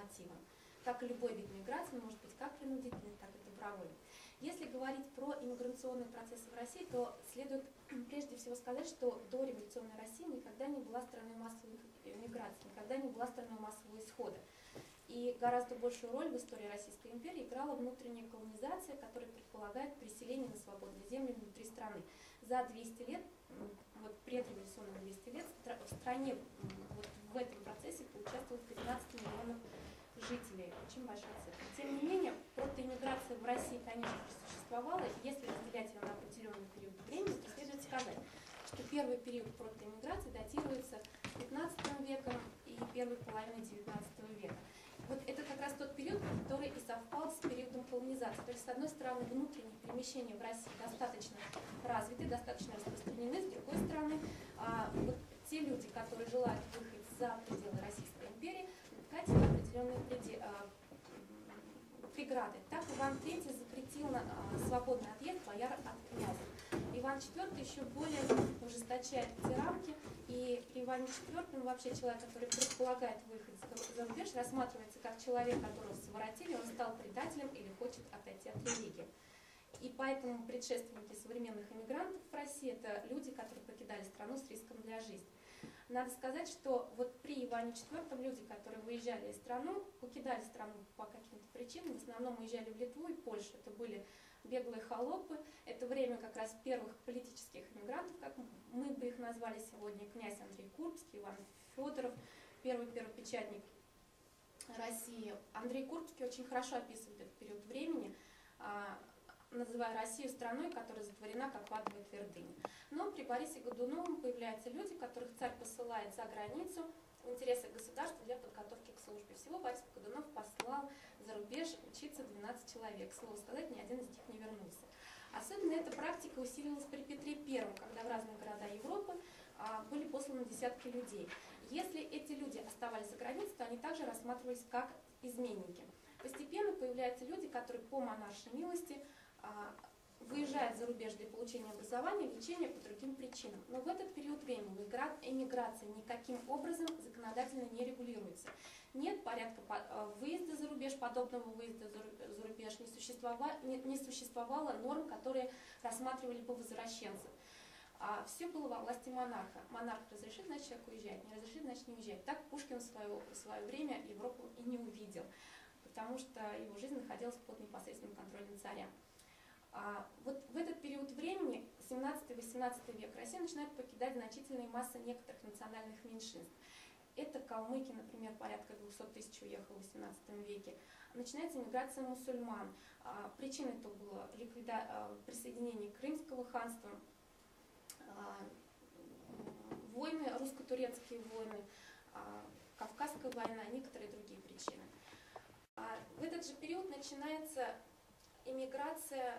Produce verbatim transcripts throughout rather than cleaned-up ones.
мотивам. Как и любой вид миграции, может быть как принудительный, так и добровольный. Если говорить про иммиграционные процессы в России, то следует прежде всего сказать, что дореволюционная Россия никогда не была страной массовой миграции, никогда не была страной массового исхода. И гораздо большую роль в истории Российской империи играла внутренняя колонизация, которая предполагает переселение на свободные земли внутри страны. За двести лет, вот предреволюционные двести лет, в стране вот в этом процессе поучаствовало пятнадцать миллионов жителей. Очень большая цифра. Тем не менее, протоиммиграция в России, конечно, существовала, и если разделять ее на определенный период времени, то следует сказать, что первый период протоиммиграции датируется пятнадцатым веком и первой половиной девятнадцатого века. Вот это как раз тот период, который и совпал с периодом колонизации. То есть, с одной стороны, внутренние перемещения в России достаточно развиты, достаточно распространены, с другой стороны, а, вот те люди, которые желают выехать за пределы Российской империи, наткнулись на определенные пределы, а, преграды. Так Иван Третий запретил на, а, свободный отъезд бояр от князя. Иван Четвертый еще более ужесточает эти рамки, и при Иване Четвертом вообще человек, который предполагает выехать за рубеж, рассматривается как человек, которого своротили, он стал предателем или хочет отойти от религии. И поэтому предшественники современных эмигрантов в России – это люди, которые покидали страну с риском для жизни. Надо сказать, что вот при Иване Четвертом люди, которые выезжали из страны, покидали страну по каким-то причинам, в основном уезжали в Литву и Польшу. Это были беглые холопы, это время как раз первых политических эмигрантов, как мы бы их назвали сегодня, князь Андрей Курбский, Иван Федоров, первый первопечатник России. Андрей Курбский очень хорошо описывает этот период времени, называя Россию страной, которая затворена как адовая твердыня. Но при Борисе Годуновом появляются люди, которых царь посылает за границу в интересах государства для подготовки к службе. Всего Борис Годунов послал за рубеж учиться двенадцать человек. Слово сказать, ни один из них не вернулся. Особенно эта практика усилилась при Петре Первом, когда в разные города Европы а, были посланы десятки людей. Если эти люди оставались за границей, то они также рассматривались как изменники. Постепенно появляются люди, которые по монаршей милости а, выезжают за рубеж для получения образования и лечения по другим причинам. Но в этот период времени эмиграция никаким образом законодательно не регулируется. Нет порядка выезда за рубеж, подобного выезда за рубеж не существовало, не, не существовало норм, которые рассматривали бы возвращенцев. А все было во власти монарха. Монарх разрешит, значит, человек уезжает, не разрешит, значит, не уезжает. Так Пушкин в свое, в свое время Европу и не увидел, потому что его жизнь находилась под непосредственным контролем царя. А вот в этот период времени, семнадцатый-восемнадцатый век, Россия начинает покидать значительные массы некоторых национальных меньшинств. Это калмыки, например, порядка двухсот тысяч уехало в восемнадцатом веке. Начинается миграция мусульман. А, причиной этого было ликвида... а, присоединение Крымского ханства, а, войны, русско-турецкие войны, а, Кавказская война, некоторые другие причины. А, в этот же период начинается иммиграция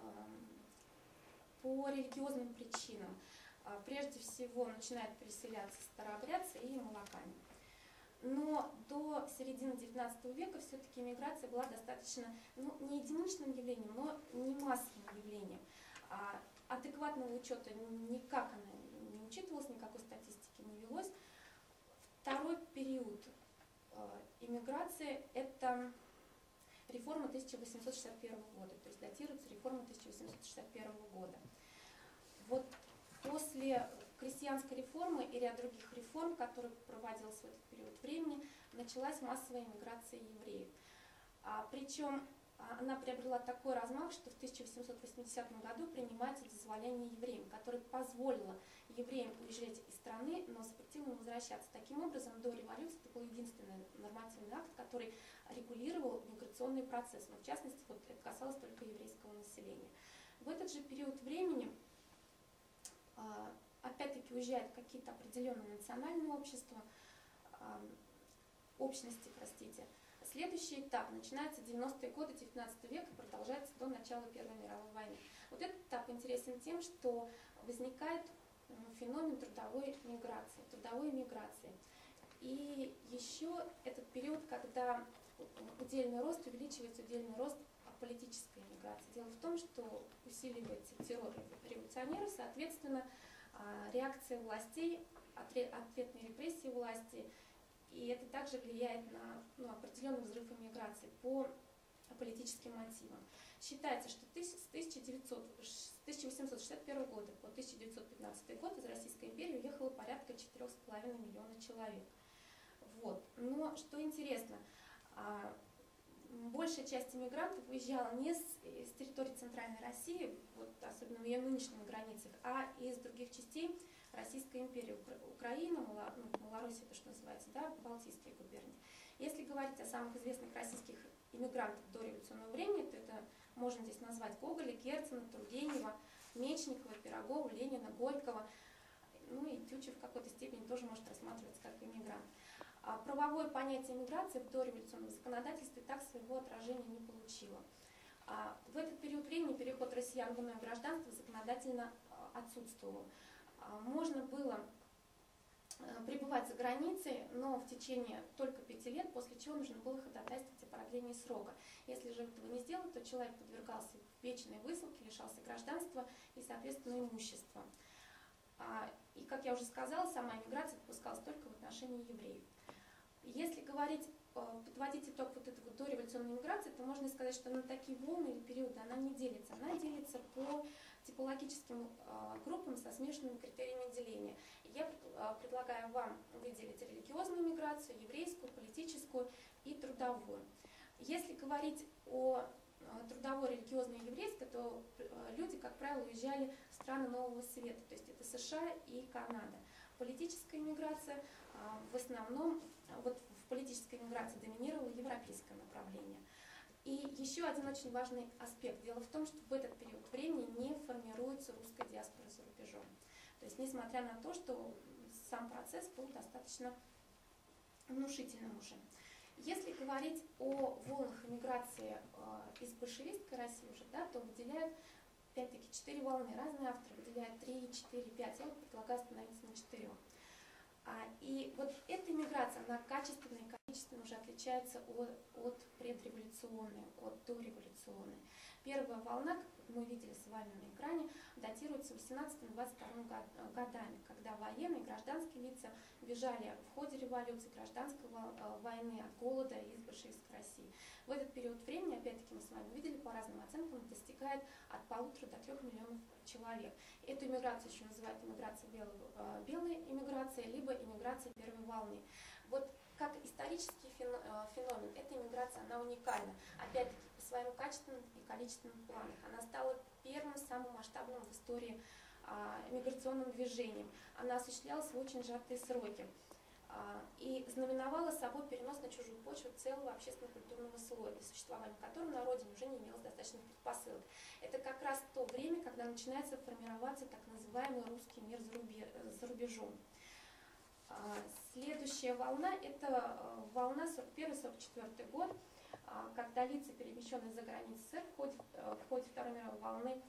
по религиозным причинам. Прежде всего начинают переселяться старообрядцы и молокане. Но до середины девятнадцатого века все-таки иммиграция была достаточно, ну, не единичным явлением, но не массовым явлением. Адекватного учета никак она не учитывалась, никакой статистики не велось. Второй период иммиграции – это реформа тысяча восемьсот шестьдесят первого года, то есть датируется реформа тысяча восемьсот шестьдесят первого года. Вот после крестьянской реформы и ряд других реформ, которые проводились в этот период времени, началась массовая эмиграция евреев. А, причем она приобрела такой размах, что в тысяча восемьсот восьмидесятом году принимается дозволение евреям, которое позволило евреям уезжать из страны, но запретило им возвращаться. Таким образом, до революции это был единственный нормативный акт, который регулировал миграционный процесс, но в частности вот, это касалось только еврейского населения. В этот же период времени опять-таки уезжают какие-то определенные национальные общества, общности, простите. Следующий этап начинается в девяностые годы девятнадцатого века и продолжается до начала Первой мировой войны. Вот этот этап интересен тем, что возникает феномен трудовой миграции, трудовой миграции. И еще этот период, когда удельный рост увеличивается, удельный рост политической миграции. Дело в том, что усиливается террор революционеров, соответственно, реакция властей, ответные репрессии власти и это также влияет на ну, определенный взрыв иммиграции по политическим мотивам. Считается, что с тысяча восемьсот шестьдесят первого года по тысяча девятьсот пятнадцатый год из Российской империи уехало порядка четырёх с половиной миллиона человек. Вот. Но что интересно, большая часть иммигрантов уезжала не с, с территории Центральной России, вот, особенно в ее нынешних границах, а из других частей Российской империи. Украина, Мала, ну, Малоруссия, это что называется, да, Балтийские губернии. Если говорить о самых известных российских иммигрантов до революционного времени, то это можно здесь назвать Гоголя, Герцена, Тургенева, Мечникова, Пирогова, Ленина, Горького. Ну и Тютчев в какой-то степени тоже может рассматриваться как иммигрант. А правовое понятие миграции в дореволюционном законодательстве так своего отражения не получило. А в этот период времени переход россиян в иное гражданство законодательно отсутствовал. А можно было пребывать за границей, но в течение только пяти лет, после чего нужно было ходатайствовать о продлении срока. Если же этого не сделать, то человек подвергался вечной высылке, лишался гражданства и, соответственно, имущества. И, как я уже сказала, сама иммиграция допускалась только в отношении евреев. Если говорить, подводить итог вот этой вот дореволюционной миграции, то можно сказать, что на такие волны или периоды она не делится. Она делится по типологическим группам со смешанными критериями деления. Я предлагаю вам выделить религиозную миграцию, еврейскую, политическую и трудовую. Если говорить о трудовой, религиозной и еврейской, то люди, как правило, уезжали в страны Нового Света, то есть это США и Канада. Политическая миграция в основном, вот в политической миграции доминировало европейское направление. И еще один очень важный аспект. Дело в том, что в этот период времени не формируется русская диаспора за рубежом. То есть, несмотря на то, что сам процесс был достаточно внушительным уже. Если говорить о волнах эмиграции э, из большевистской России уже, да, то выделяют, опять-таки, четыре волны. Разные авторы выделяют три, четыре, пять. Я вот предлагаю остановиться на четырех. А, и вот эта миграция, она качественно и количественно уже отличается от, от предреволюционной, от дореволюционной. Первая волна, как мы видели с вами на экране, датируется восемнадцатым — двадцать вторым годами, когда военные, гражданские лица бежали в ходе революции, гражданской войны, от голода из большевистской России. В этот период времени, опять-таки, мы с вами видели, по разным оценкам, достигает от полутора до трех миллионов человек. Эту иммиграцию еще называют иммиграцией белой, белой иммиграцией, либо иммиграцией первой волны. Вот как исторический феномен, эта иммиграция, она уникальна. Опять-таки, по своим качественным и количественным планам. Она стала первым, самым масштабным в истории а, миграционным движением. Она осуществлялась в очень сжатые сроки а, и знаменовала собой перенос на чужую почву целого общественно-культурного слоя, для существования которого на родине уже не имелось достаточных предпосылок. Это как раз то время, когда начинается формироваться так называемый русский мир за рубежом. Следующая волна – это волна сорок первый — сорок четвёртый год, когда лица, перемещенные за границу СССР в ходе, в ходе Второй мировой волны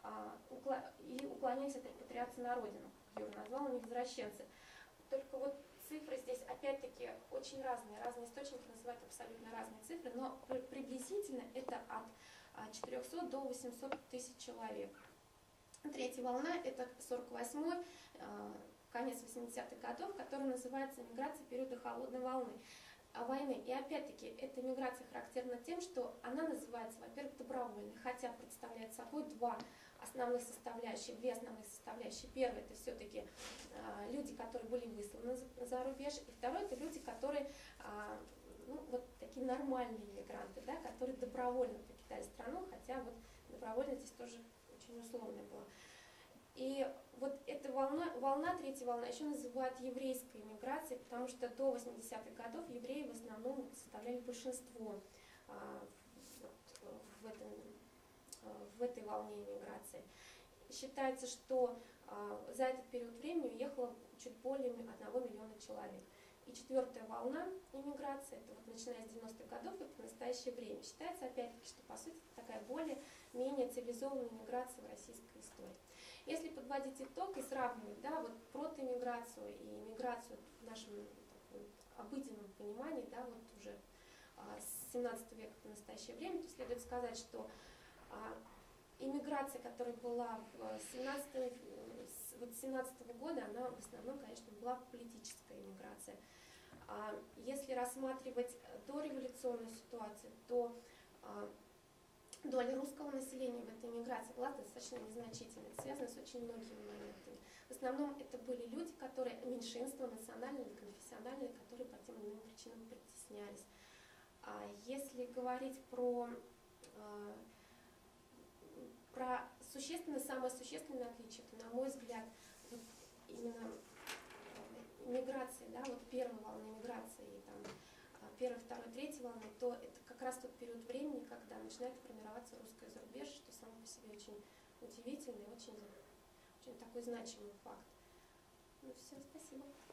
и уклонялись от репатриации на родину, как Юра назвал, они возвращенцы. Только вот цифры здесь опять-таки очень разные, разные источники называют абсолютно разные цифры, но приблизительно это от четырёхсот до восьмисот тысяч человек. Третья волна – это сорок восьмой, конец восьмидесятых годов, которая называется миграция периода холодной волны, войны. И опять-таки, эта миграция характерна тем, что она называется, во-первых, добровольной, хотя представляет собой два основных составляющих, две основных составляющие. Первое – это все-таки э, люди, которые были высланы за, за рубеж, и второе – это люди, которые, э, ну, вот такие нормальные мигранты, да, которые добровольно покидали страну, хотя вот добровольно здесь тоже очень условно было. И вот эта волна, волна, третья волна, еще называют еврейской миграцией, потому что до восьмидесятых годов евреи в основном составляли большинство а, вот, в, этом, в этой волне иммиграции. Считается, что а, за этот период времени уехало чуть более одного миллиона человек. И четвертая волна иммиграции, это вот начиная с девяностых годов, это в настоящее время. Считается, опять-таки, что по сути это такая более-менее цивилизованная миграция в российской истории. Если подводить итог и сравнивать, да, вот протоиммиграцию и миграцию в нашем таком обыденном понимании, да, вот уже а, с семнадцатого века по настоящее время, то следует сказать, что а, иммиграция, которая была в семнадцатом, вот с семнадцатого года, она в основном, конечно, была политическая иммиграция. А если рассматривать дореволюционную ситуацию, то а, доля русского населения в этой миграции была достаточно незначительной, связана с очень многими моментами. В основном это были люди, которые меньшинства, национальные или конфессиональные, которые по тем или иным причинам притеснялись. А если говорить про, про существенное, самое существенное отличие, то, на мой взгляд, вот именно миграции, да, вот первой волны миграции и там первой, второй, третьей волны, то это как раз тот период времени, когда начинает формироваться русское зарубежье, что само по себе очень удивительный, очень, очень такой значимый факт. Ну все, спасибо.